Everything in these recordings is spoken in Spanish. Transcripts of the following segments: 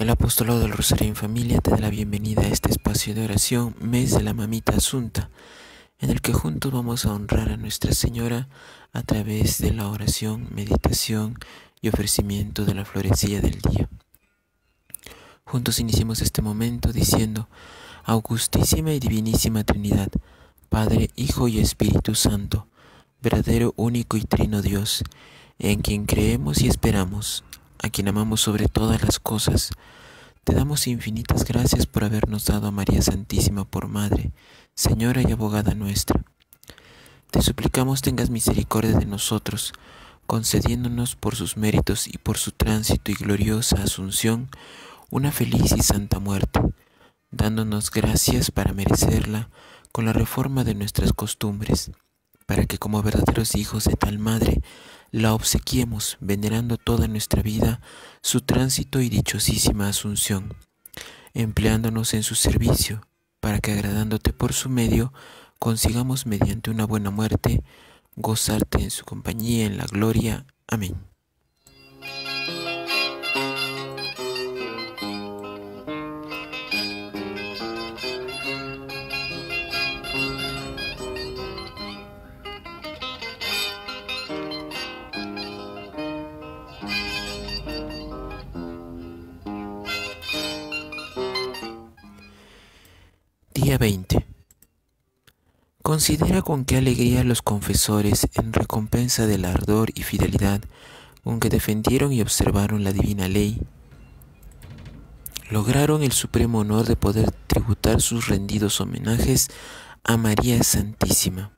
El Apostolado del Rosario en Familia te da la bienvenida a este espacio de oración, Mes de la Mamita Asunta, en el que juntos vamos a honrar a Nuestra Señora a través de la oración, meditación y ofrecimiento de la florecilla del día. Juntos iniciemos este momento diciendo: Augustísima y Divinísima Trinidad, Padre, Hijo y Espíritu Santo, verdadero, único y trino Dios, en quien creemos y esperamos, a quien amamos sobre todas las cosas, te damos infinitas gracias por habernos dado a María Santísima por Madre, Señora y Abogada nuestra. Te suplicamos tengas misericordia de nosotros, concediéndonos por sus méritos y por su tránsito y gloriosa asunción una feliz y santa muerte, dándonos gracias para merecerla con la reforma de nuestras costumbres, para que como verdaderos hijos de tal Madre, la obsequiemos venerando toda nuestra vida su tránsito y dichosísima asunción, empleándonos en su servicio, para que agradándote por su medio, consigamos mediante una buena muerte gozarte en su compañía en la gloria. Amén. Día 20. Considera con qué alegría los confesores, en recompensa del ardor y fidelidad con que defendieron y observaron la divina ley, lograron el supremo honor de poder tributar sus rendidos homenajes a María Santísima,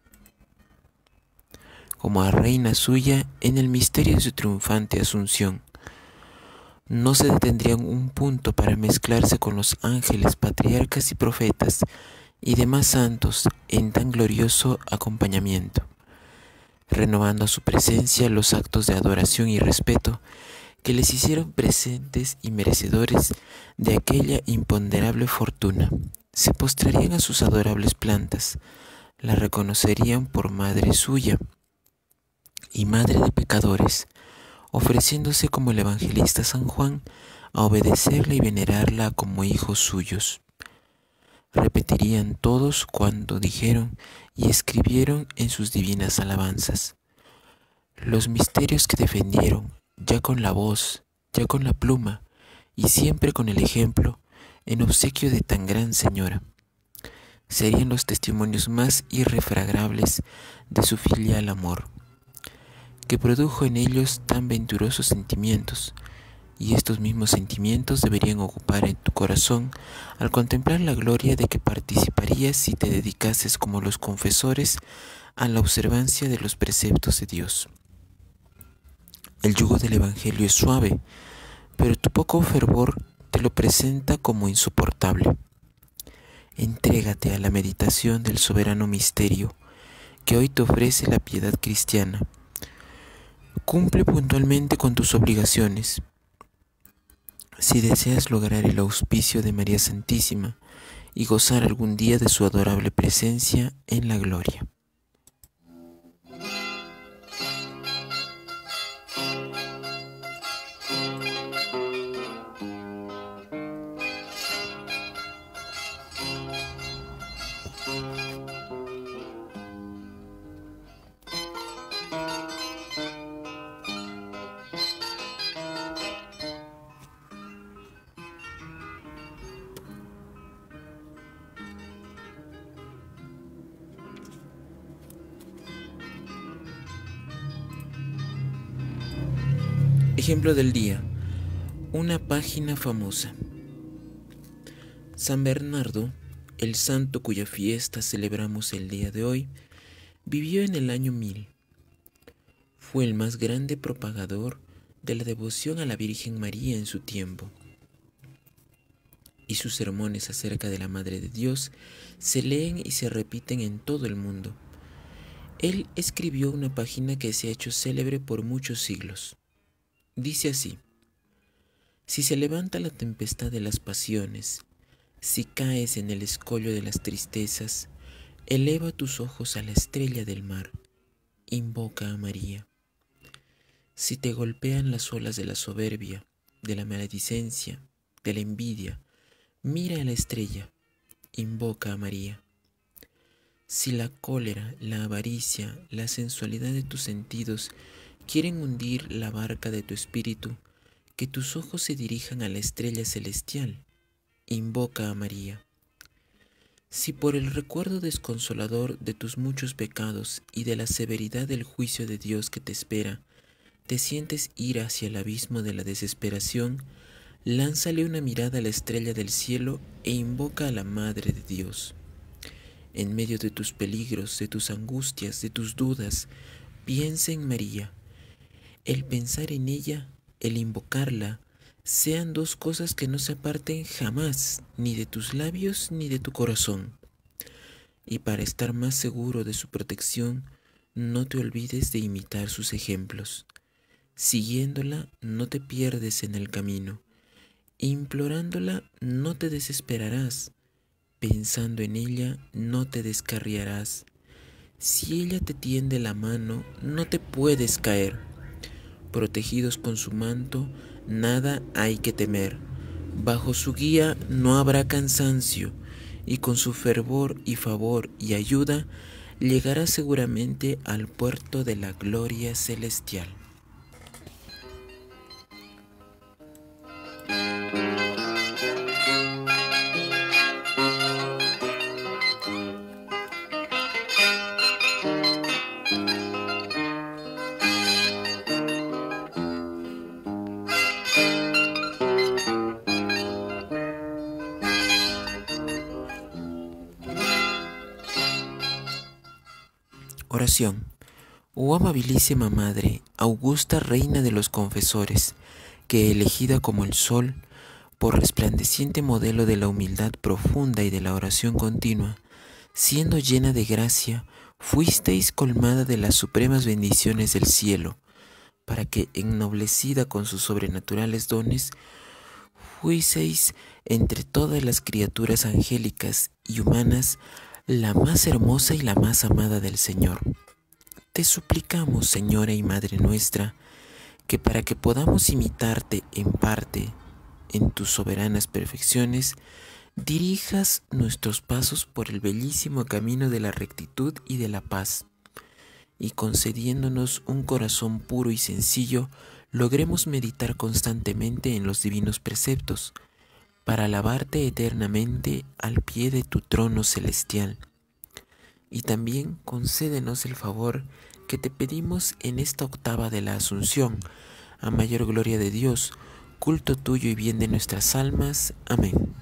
como a reina suya en el misterio de su triunfante asunción. No se detendrían un punto para mezclarse con los ángeles, patriarcas y profetas y demás santos en tan glorioso acompañamiento, renovando a su presencia los actos de adoración y respeto que les hicieron presentes y merecedores de aquella imponderable fortuna. Se postrarían a sus adorables plantas, la reconocerían por madre suya y madre de pecadores, ofreciéndose como el evangelista San Juan a obedecerla y venerarla como hijos suyos. Repetirían todos cuanto dijeron y escribieron en sus divinas alabanzas. Los misterios que defendieron, ya con la voz, ya con la pluma, y siempre con el ejemplo, en obsequio de tan gran Señora, serían los testimonios más irrefragables de su filial amor, que produjo en ellos tan venturosos sentimientos, y estos mismos sentimientos deberían ocupar en tu corazón al contemplar la gloria de que participarías si te dedicases como los confesores a la observancia de los preceptos de Dios. El yugo del Evangelio es suave, pero tu poco fervor te lo presenta como insoportable. Entrégate a la meditación del soberano misterio que hoy te ofrece la piedad cristiana. Cumple puntualmente con tus obligaciones. Si deseas lograr el auspicio de María Santísima y gozar algún día de su adorable presencia en la gloria. Ejemplo del día. Una página famosa. San Bernardo, el santo cuya fiesta celebramos el día de hoy, vivió en el año 1000. Fue el más grande propagador de la devoción a la Virgen María en su tiempo, y sus sermones acerca de la Madre de Dios se leen y se repiten en todo el mundo. Él escribió una página que se ha hecho célebre por muchos siglos. Dice así: si se levanta la tempestad de las pasiones, si caes en el escollo de las tristezas, eleva tus ojos a la estrella del mar, invoca a María. Si te golpean las olas de la soberbia, de la maledicencia, de la envidia, mira a la estrella, invoca a María. Si la cólera, la avaricia, la sensualidad de tus sentidos quieren hundir la barca de tu espíritu, que tus ojos se dirijan a la estrella celestial, invoca a María. Si por el recuerdo desconsolador de tus muchos pecados y de la severidad del juicio de Dios que te espera, te sientes ir hacia el abismo de la desesperación, lánzale una mirada a la estrella del cielo e invoca a la Madre de Dios. En medio de tus peligros, de tus angustias, de tus dudas, piensa en María. El pensar en ella, el invocarla, sean dos cosas que no se aparten jamás, ni de tus labios ni de tu corazón. Y para estar más seguro de su protección, no te olvides de imitar sus ejemplos. Siguiéndola, no te pierdes en el camino. Implorándola, no te desesperarás. Pensando en ella, no te descarriarás. Si ella te tiende la mano, no te puedes caer. Protegidos con su manto, nada hay que temer. Bajo su guía no habrá cansancio, y con su fervor y favor y ayuda, llegarás seguramente al puerto de la gloria celestial. Oración. Oh amabilísima Madre, augusta Reina de los confesores, que elegida como el sol, por resplandeciente modelo de la humildad profunda y de la oración continua, siendo llena de gracia, fuisteis colmada de las supremas bendiciones del cielo, para que, ennoblecida con sus sobrenaturales dones, fuiseis entre todas las criaturas angélicas y humanas la más hermosa y la más amada del Señor. Te suplicamos, Señora y Madre nuestra, que para que podamos imitarte en parte en tus soberanas perfecciones, dirijas nuestros pasos por el bellísimo camino de la rectitud y de la paz, y concediéndonos un corazón puro y sencillo, logremos meditar constantemente en los divinos preceptos, para alabarte eternamente al pie de tu trono celestial. Y también concédenos el favor que te pedimos en esta octava de la Asunción, a mayor gloria de Dios, culto tuyo y bien de nuestras almas. Amén.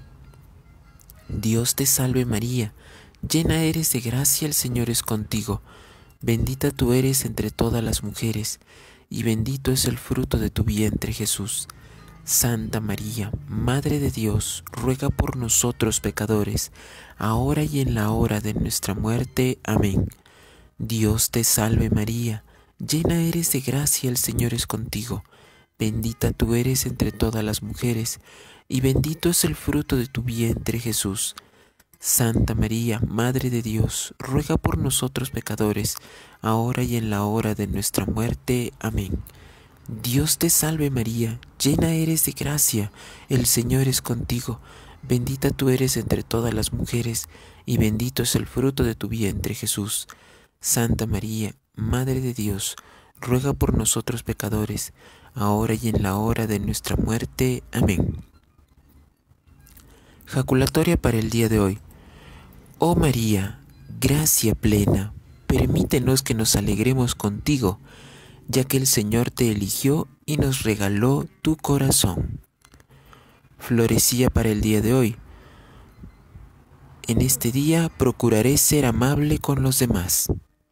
Dios te salve María, llena eres de gracia, el Señor es contigo, bendita tú eres entre todas las mujeres, y bendito es el fruto de tu vientre Jesús. Santa María, Madre de Dios, ruega por nosotros pecadores, ahora y en la hora de nuestra muerte. Amén. Dios te salve María, llena eres de gracia, el Señor es contigo, bendita tú eres entre todas las mujeres, y bendito es el fruto de tu vientre Jesús. Santa María, Madre de Dios, ruega por nosotros pecadores, ahora y en la hora de nuestra muerte. Amén. Dios te salve María, llena eres de gracia, el Señor es contigo, bendita tú eres entre todas las mujeres, y bendito es el fruto de tu vientre Jesús. Santa María, Madre de Dios, ruega por nosotros pecadores, ahora y en la hora de nuestra muerte. Amén. Jaculatoria para el día de hoy. Oh María, gracia plena, permítenos que nos alegremos contigo, ya que el Señor te eligió y nos regaló tu corazón. Florecía para el día de hoy. En este día procuraré ser amable con los demás.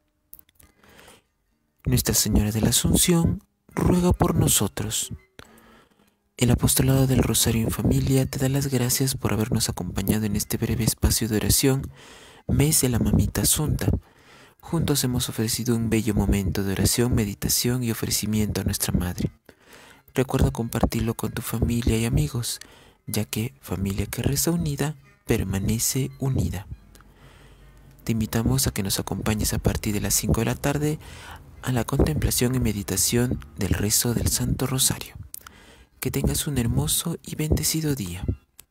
Nuestra Señora de la Asunción ruega por nosotros. El Apostolado del Rosario en Familia te da las gracias por habernos acompañado en este breve espacio de oración, mes de la Mamita Asunta. Juntos hemos ofrecido un bello momento de oración, meditación y ofrecimiento a nuestra Madre. Recuerda compartirlo con tu familia y amigos, ya que familia que reza unida, permanece unida. Te invitamos a que nos acompañes a partir de las 5 de la tarde a la contemplación y meditación del rezo del Santo Rosario. Que tengas un hermoso y bendecido día.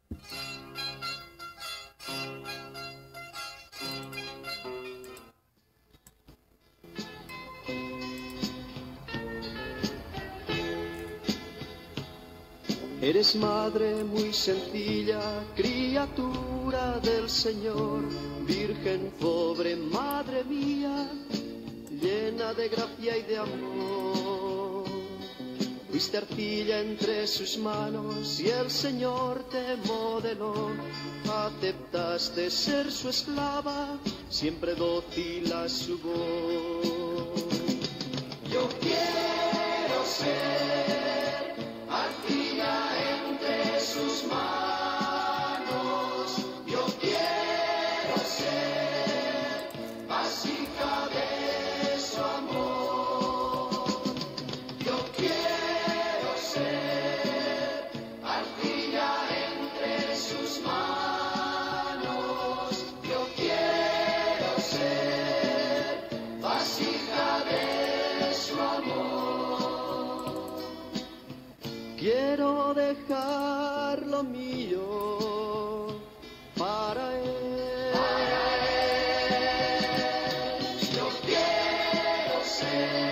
Eres madre muy sencilla, criatura del Señor, virgen pobre, madre mía, llena de gracia y de amor. Fuiste arcilla entre sus manos y el Señor te modeló. Aceptaste ser su esclava, siempre dócil a su voz. Yo quiero ser arcilla entre sus manos. Yo quiero ser vasija de su amor. Yo quiero ser arcilla entre sus manos. Yo quiero ser vasija de su amor. Quiero dejar lo mío para Él. Yo quiero ser